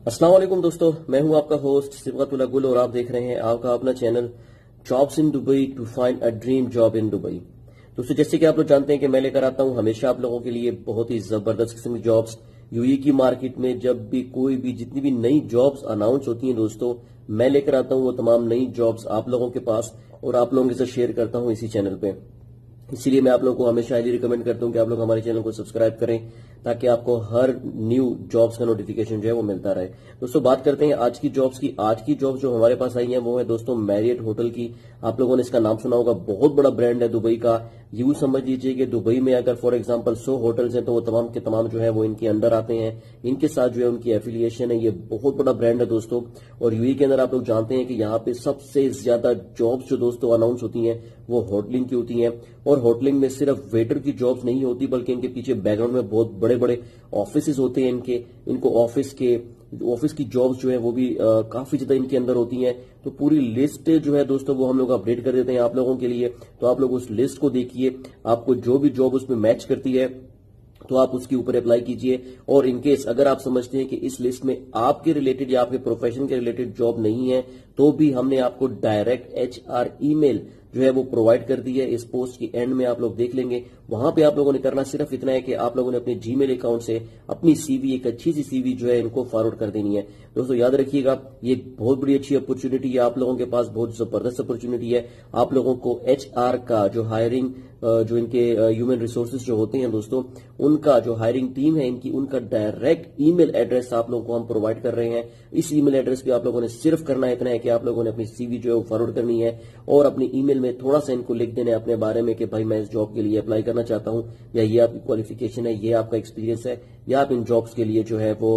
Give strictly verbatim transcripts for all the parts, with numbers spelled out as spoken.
السلام علیکم دوستو، میں ہوں آپ کا ہوسٹ صبغت اللہ گل اور آپ دیکھ رہے ہیں آپ کا اپنا channel jobs in Dubai to find a dream job in Dubai. دوستو جیسے کہ آپ لوگ جانتے ہیں کہ میں لے کر آتا ہوں ہمیشہ آپ لوگوں کے لیے بہت ہی زبردست قسم کی جابس۔ یو ای کی مارکیٹ میں جب بھی کوئی بھی جتنی بھی نئی جابس اناؤنس ہوتی ہیں دوستو، میں لے کر آتا ہوں وہ تمام نئی جابس آپ لوگوں کے پاس اور آپ لوگوں کے ساتھ شیئر کرتا ہوں اسی چینل پہ۔ اسی لیے میں آپ لوگوں کو ہمیشہ ہائیلی ریکمینڈ کرتا ہوں کہ آپ لوگ ہمارے چینل کو سبسکرائب کریں تاکہ آپ کو ہر نیو جابس کا نوٹیفیکیشن جو ہے وہ ملتا رہے۔ دوستو بات کرتے ہیں آج کی جابس کی۔ آج کی جابس جو ہمارے پاس آئی ہیں وہ ہے دوستو میریٹ ہوٹل کی۔ آپ لوگوں نے اس کا نام سنا ہوگا، بہت بڑا برانڈ ہے دبئی کا۔ یوں سمجھ لیجئے کہ دبئی میں اگر فار ایگزامپل سو ہوٹلز ہیں تو وہ تمام کے تمام جو ہے وہ ان کے انڈر آتے ہیں، ان کے ساتھ جو ہے ان کی ایفیلیشن ہے۔ یہ بہت بڑا برانڈ ہے دوستو، اور یو ای کے اندر آپ لوگ جانتے ہیں کہ یہاں پہ سب سے زیادہ جابس جو دوستو اناؤنس ہوتی ہیں وہ ہوٹلنگ کی ہوتی ہیں، اور ہوٹلنگ میں صرف ویٹر کی جابس نہیں ہوتی بلکہ ان کے پیچھے بیک گراؤنڈ میں بہت بڑے بڑے آفیسز ہوتے ہیں۔ ان کے ان کو آفس کے آفس کی جابس جو ہے وہ بھی کافی زیادہ ان کے اندر ہوتی ہیں۔ تو پوری لسٹ جو ہے دوستو وہ ہم لوگ اپڈیٹ کر دیتے ہیں آپ لوگوں کے لیے، تو آپ لوگ اس لسٹ کو دیکھیے، آپ کو جو بھی جاب اس میں میچ کرتی ہے تو آپ اس کے اوپر اپلائی کیجئے۔ اور ان کیس اگر آپ سمجھتے ہیں کہ اس لسٹ میں آپ کے ریلیٹڈ یا آپ کے پروفیشن کے ریلیٹڈ جاب نہیں ہے تو بھی ہم نے آپ کو direct H R email جو ہے وہ پرووائڈ کر دی ہے۔ اس پوسٹ کی اینڈ میں آپ لوگ دیکھ لیں گے، وہاں پہ آپ لوگوں نے کرنا صرف اتنا ہے کہ آپ لوگوں نے اپنے جی میل اکاؤنٹ سے اپنی سی وی، ایک اچھی سی سی وی جو ہے ان کو فارورڈ کر دینی ہے۔ دوستو یاد رکھیے گا، یہ بہت بڑی اچھی اپرچونٹی ہے آپ لوگوں کے پاس، بہت زبردست اپرچونٹی ہے۔ آپ لوگوں کو ایچ آر کا جو ہائرنگ جو ان کے ہیومن ریسورسز جو ہوتے ہیں دوستو، ان کا جو ہائرنگ ٹیم ہے ان کی، ان کا ڈائریکٹ ای میل ایڈریس آپ لوگوں کو ہم پرووائڈ کر رہے ہیں۔ اس ای میل ایڈریس پہ آپ لوگوں نے صرف کرنا اتنا ہے کہ آپ لوگوں نے اپنی سی وی جو ہے وہ فارورڈ کرنی ہے، اور اپنی ای میل میں تھوڑا سا ان کو لکھ دینا ہے اپنے بارے میں کہ بھائی میں اس جاب کے لیے اپلائی کرنا چاہتا ہوں، یا یہ آپ کی کوالیفیکیشن ہے، یہ آپ کا ایکسپیرینس ہے، یا آپ ان جابس کے لیے جو ہے وہ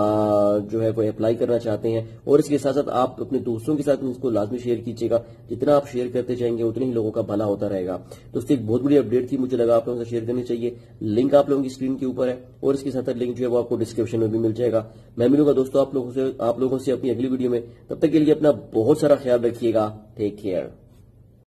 جو ہے وہ اپلائی کرنا چاہتے ہیں۔ اور اس کے ساتھ ساتھ آپ اپنے دوستوں کے ساتھ اس کو لازمی شیئر کیجیے گا، جتنا آپ شیئر کرتے جائیں گے اتنے ہی لوگوں کا بھلا ہوتا رہے گا۔ دوستو ایک بہت بڑی اپڈیٹ تھی، مجھے لگا آپ لوگوں سے شیئر کرنی چاہیے۔ لنک آپ لوگوں کی اسکرین کے اوپر ہے، اور اس کے ساتھ لنک جو ہے وہ آپ کو ڈسکرپشن میں بھی مل جائے گا۔ میں ملوں گا دوستو آپ لوگوں سے آپ لوگوں سے اپنی اگلی ویڈیو میں، تب تک کے لیے اپنا بہت سارا خیال رکھیے گا۔ Take care.